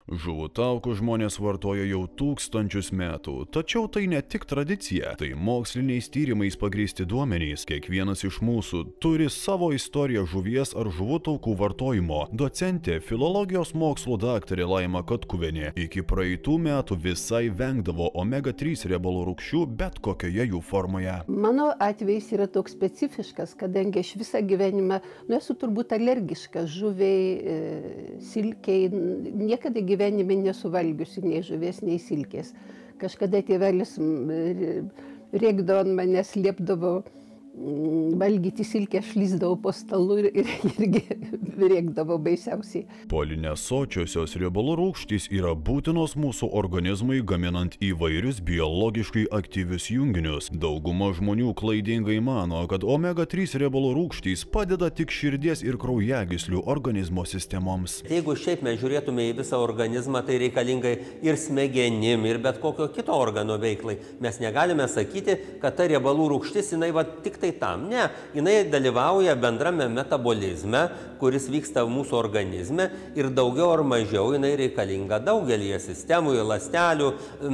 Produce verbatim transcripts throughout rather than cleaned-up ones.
Žuvų taukus žmonės vartoja jau tūkstančius metų, tačiau tai ne tik tradicija, tai moksliniais tyrimais pagrįsti duomenys. Kiekvienas iš mūsų turi savo istoriją žuvies ar žuvų taukų vartojimo. Docentė, filologijos mokslo daktarė Laima Katkuvienė iki praeitų metų visai vengdavo omega trys riebalų rūgščių bet kokioje jų formoje. Mano atvejis yra toks specifiškas, kadangi aš visą gyvenimą, nu, esu turbūt alergiška žuviai, e, silkiai, niekada gyvenime nesuvalgiusi nei žuvies, nei silkės. Kažkada tėvelis rėkdavo ant manęs, liepdavo valgyti silkę, aš lįsdavau po stalu ir irgi rėkdavau baisiausiai. Polinesočiosios riebalų rūgštys yra būtinos mūsų organizmui gaminant įvairius biologiškai aktyvius junginius. Dauguma žmonių klaidingai mano, kad omega trys riebalų rūgštys padeda tik širdies ir kraujagyslių organizmo sistemoms. Jeigu šiaip mes žiūrėtume į visą organizmą, tai reikalingai ir smegenim, ir bet kokio kito organo veiklai. Mes negalime sakyti, kad ta riebalų rūgštis, jinai va tik tai tam. Ne, jinai dalyvauja bendrame metabolizme, kuris vyksta mūsų organizme ir daugiau ar mažiau jinai reikalinga daugelyje sistemų, ląstelių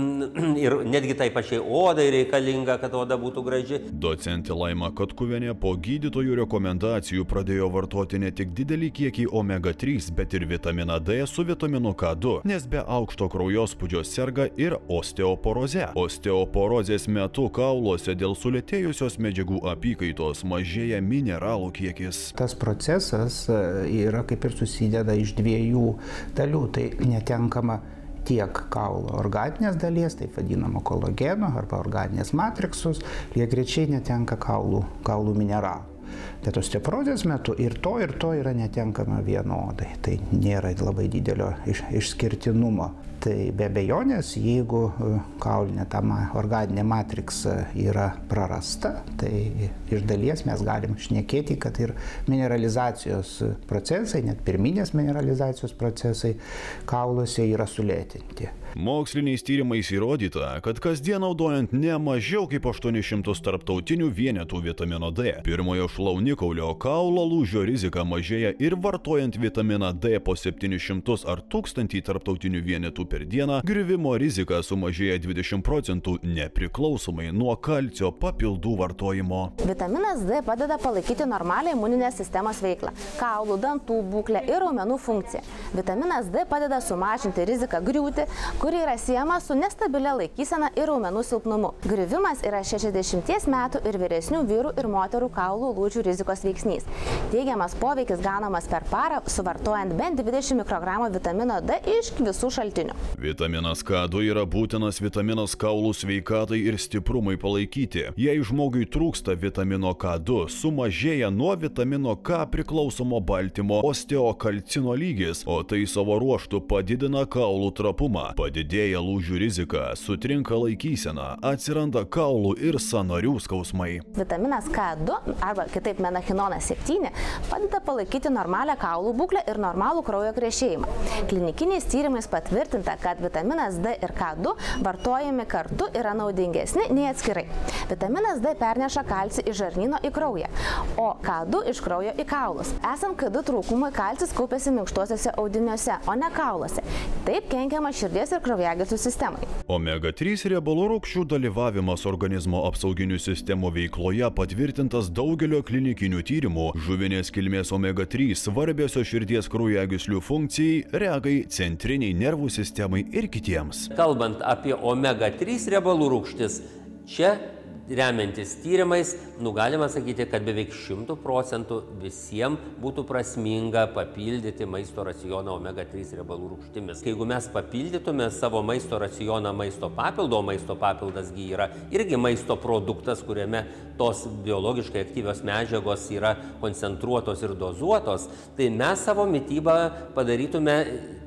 ir netgi tai pačiai odai reikalinga, kad oda būtų graži. Docentė Laima Katkuvienė po gydytojų rekomendacijų pradėjo vartoti ne tik didelį kiekį omega trys, bet ir vitaminą D su vitaminu K du, nes be aukšto kraujospūdžio serga ir osteoporoze. Osteoporozės metu kauluose dėl sulėtėjusios medžiagų apykaitos mažėja mineralų kiekis. Tas procesas yra kaip ir susideda iš dviejų dalių. Tai netenkama tiek kaulo organinės dalies, taip vadinamo kolageno arba organinės matriksus, lygiagrečiai netenka kaulų, kaulų mineralų. Bet osteoporozės metu ir to, ir to yra netenkama vienodai. Tai nėra labai didelio iš, išskirtinumo. Tai be abejonės, jeigu kaulinė ta organinė matriksa yra prarasta, tai iš dalies mes galim šnekėti, kad ir mineralizacijos procesai, net pirminės mineralizacijos procesai kauluose yra sulėtinti. Moksliniais tyrimais įrodyta, kad kasdien naudojant ne mažiau kaip aštuonis šimtus tarptautinių vienetų vitamino D, pirmojo šlaunikaulio kaulo lūžio rizika mažėja ir vartojant vitaminą D po septynis šimtus ar tūkstantį tarptautinių vienetų per dieną, griuvimo rizika sumažėja dvidešimt procentų nepriklausomai nuo kalcio papildų vartojimo. Vitaminas D padeda palaikyti normalią imuninės sistemos veiklą, kaulų, dantų būklę ir raumenų funkciją. Vitaminas D padeda sumažinti riziką griūti, kuri yra siejama su nestabilia laikysena ir raumenų silpnumu. Griuvimas yra šešiasdešimties metų ir vyresnių vyrų ir moterų kaulų lūžių rizikos veiksnys. Teigiamas poveikis gaunamas per parą, suvartojant bent dvidešimt mikrogramų vitamino D iš visų šaltinių. Vitaminas K du yra būtinas vitaminas kaulų sveikatai ir stiprumui palaikyti. Jei žmogui trūksta vitamino K du, sumažėja nuo vitamino K priklausomo baltymo osteokalcino lygis, o tai savo ruožtu padidina kaulų trapumą. Padidėja lūžių rizika, sutrinka laikysena, atsiranda kaulų ir sąnarių skausmai. Vitaminas K du, arba kitaip menachinonas septyni, padeda palaikyti normalią kaulų būklę ir normalų kraujo krešėjimą. Klinikiniais tyrimais patvirtinta, kad vitaminas D ir K du vartojami kartu yra naudingesni nei atskirai. Vitaminas D perneša kalcį iš žarnyno į kraują, o K du iš kraujo į kaulus. Esant K du trūkumui, kalcis kaupiasi minkštuosiuose audiniuose, o ne kauluose. Taip kenkiama širdies ir kraujagyslių sistemai. omega trys riebalų rūgščių dalyvavimas organizmo apsauginių sistemų veikloje patvirtintas daugelio klinikinių tyrimų. Žuvinės kilmės omega trys svarbiosios širdies kraujagyslių funkcijai, regai, centriniai nervų sistemai ir kitiems. Kalbant apie omega trys riebalų rūgštis, čia remiantis tyrimais, nu galima sakyti, kad beveik šimtų procentų visiems būtų prasminga papildyti maisto racioną omega trys riebalų rūgštimis. Jeigu mes papildytume savo maisto racioną maisto papildo, maisto papildasgi yra irgi maisto produktas, kuriame tos biologiškai aktyvios medžiagos yra koncentruotos ir dozuotos, tai mes savo mitybą padarytume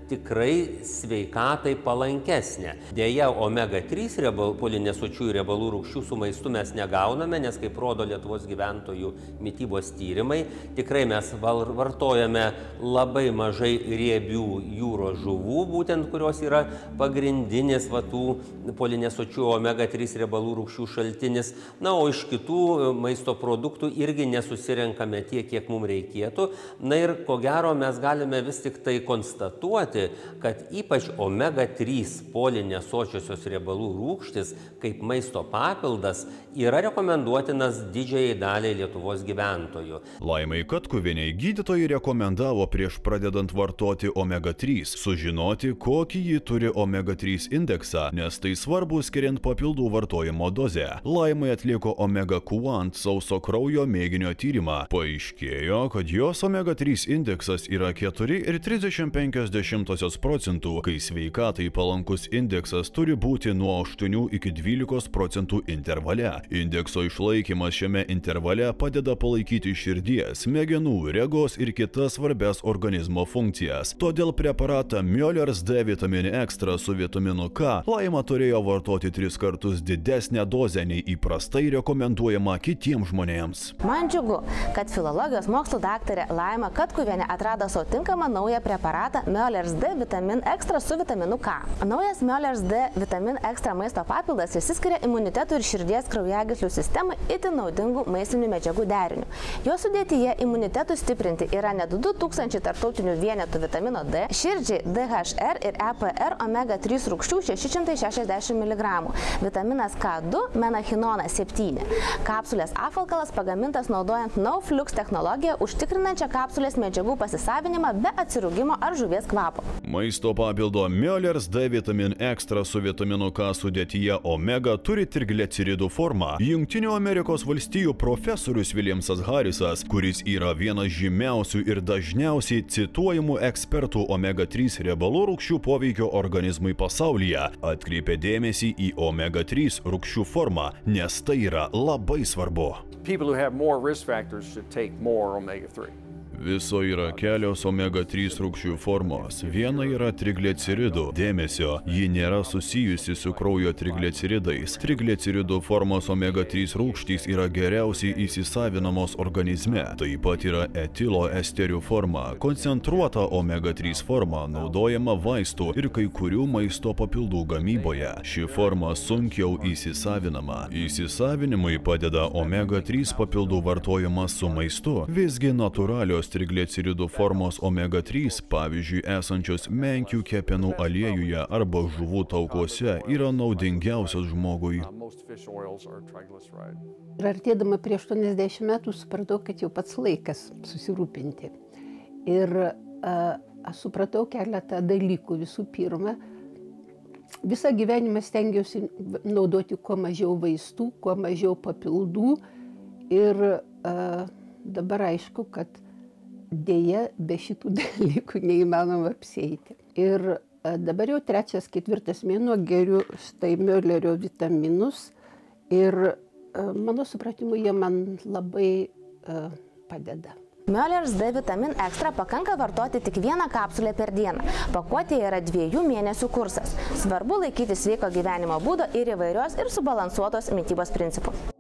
tikrai sveikatai palankesnė. Deja, omega trys riebal, polinesočiųjų riebalų rūgščių su maistu mes negauname, nes kaip rodo Lietuvos gyventojų mitybos tyrimai, tikrai mes vartojame labai mažai riebių jūros žuvų, būtent kurios yra pagrindinis va, tų polinesočių omega trys riebalų rūgščių šaltinis. Na, o iš kitų maisto produktų irgi nesusirenkame tiek, kiek mums reikėtų. Na ir ko gero mes galime vis tik tai konstatuoti, akcentuoti, kad ypač omega trys polinesočiosios riebalų rūgštys kaip maisto papildas yra rekomenduotinas didžiajai daliai Lietuvos gyventojų. Laimai Katkuvienei gydytojai rekomendavo prieš pradedant vartoti omega trys sužinoti, kokį ji turi omega trys indeksą, nes tai svarbu skiriant papildų vartojimo dozę. Laimai atliko omega Quant sauso kraujo mėginio tyrimą. Paaiškėjo, kad jos omega trys indeksas yra keturi ir trisdešimt penkios dešimtosios procentų, kai sveikatai palankus indeksas turi būti nuo aštuonių iki dvylikos procentų intervale. Indekso išlaikymas šiame intervale padeda palaikyti širdies, smegenų, regos ir kitas svarbias organizmo funkcijas. Todėl preparatą Mjolners D vitamin extra su vitaminu K Laima turėjo vartoti tris kartus didesnę dozę nei įprastai rekomenduojama kitiems žmonėms. Man džiugu, kad filologijos mokslų daktarė Laima Katkuvienė atrado savo tinkamą naują preparatą Mjolners D vitamin extra su vitaminu K. Naujas Mjolners D vitamin extra maisto papildas išsiskiria imunitetų ir širdies kraujagyslių sistemai itin naudingų maistinių medžiagų deriniu. Jo sudėtyje imunitetui stiprinti yra net du tūkstančiai tarptautinių vienetų vitamino D, širdžiai D H R ir E P R omega trys rūgščių šeši šimtai šešiasdešimt miligramų, vitaminas K du, menachinonas septyni. Kapsulės apvalkalas pagamintas naudojant NoFlux technologiją, užtikrinančią kapsulės medžiagų pasisavinimą be atsirūgimo ar žuvies kvapo. Maisto papildo Mjolners D vitamin extra su vitaminu K sudėtyje omega turi trigliceridų formą. Jungtinių Amerikos valstijų profesorius Williamsas Harrisas, kuris yra vienas žymiausių ir dažniausiai cituojamų ekspertų omega trys riebalų rūgščių poveikio organizmui pasaulyje, atkreipė dėmesį į omega trys rūgščių formą, nes tai yra labai svarbu. People who have more risk factors should take more omega three. Viso yra kelios omega trys rūgščių formos. Viena yra trigliceridų. Dėmesio, ji nėra susijusi su kraujo trigliceridais. Trigliceridų formos omega trys rūgštys yra geriausiai įsisavinamos organizme. Taip pat yra etilo esterių forma. Koncentruota omega trys forma naudojama vaistų ir kai kurių maisto papildų gamyboje. Ši forma sunkiau įsisavinama. Įsisavinimui padeda omega trys papildų vartojimas su maistu. Visgi natūralios trigliceridų formos omega trys, pavyzdžiui, esančios menkių kepenų aliejuje arba žuvų taukuose, yra naudingiausios žmogui. Ir artėdama prie aštuoniasdešimt metų supratau, kad jau pats laikas susirūpinti. Ir a, aš supratau keletą dalykų. Visų pirma, visą gyvenimą stengiausi naudoti kuo mažiau vaistų, kuo mažiau papildų. Ir a, dabar aišku, kad dėja, be šitų dalykų neįmanoma apsieiti. Ir dabar jau trečias, ketvirtas mėnuo geriu štai Mjolnerio vitaminus ir mano supratimu jie man labai uh, padeda. Mjolners D vitamin extra pakanka vartoti tik vieną kapsulę per dieną. Pakuotėje yra dviejų mėnesių kursas. Svarbu laikyti sveiko gyvenimo būdo ir įvairios ir subalansuotos mitybos principų.